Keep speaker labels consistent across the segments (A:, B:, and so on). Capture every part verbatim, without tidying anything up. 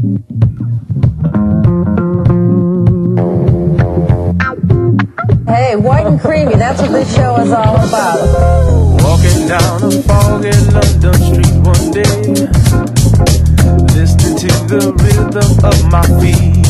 A: Hey, white and creamy, that's what this show is all about.
B: Walking down a foggy London street one day, listening to the rhythm of my feet.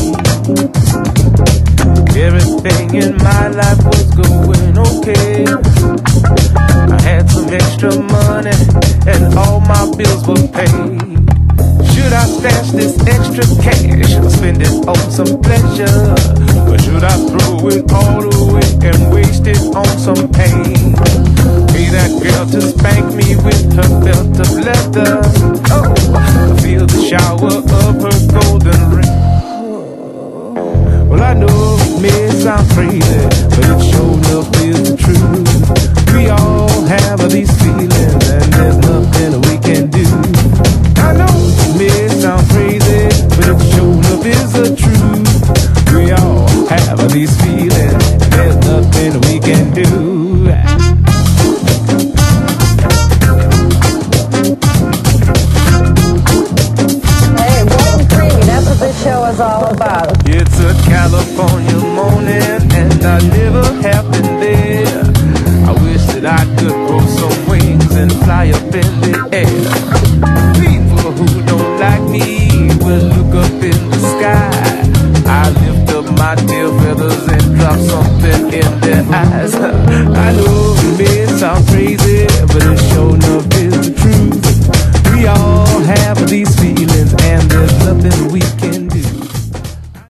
B: Everything in my life was going okay. I had some extra money and all my bills were paid. Should I stash this extra cash or spend it on some pleasure? Or should I throw it all away and waste it on some pain? Pay that girl to spank me with her belt of leather. Oh, I feel the shower of her golden ring. Well, I know it may sound crazy, but it sure enough is the truth. We all have these feelings and there's nothing we can do. I know it may sound crazy, but it sure enough is the truth. We all have these feelings and there's nothing we can do.
A: Is all about.
B: It's a California morning and I never have been there. I wish that I could grow some wings and fly up in the air. People who don't like me will look up in the sky. I lift up my tail feathers and drop some